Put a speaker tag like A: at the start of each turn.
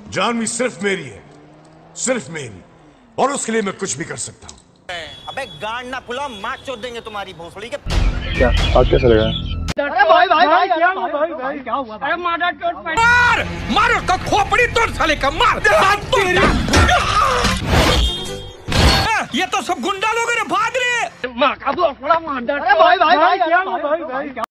A: जान भी सिर्फ मेरी है, सिर्फ मेरी, और उसके लिए मैं कुछ भी कर सकता हूँ।
B: अबे गांड ना फुला, मार चोद देंगे तुम्हारी भोसड़ी के।
C: क्या आज कैसे लगा?
D: अरे भाई क्या हुआ? अरे
E: मार उसका खोपड़ी तोड़ साले का, मार। ये तो सब गुंडा लोग भाग रहे।
D: अरे भाई क्या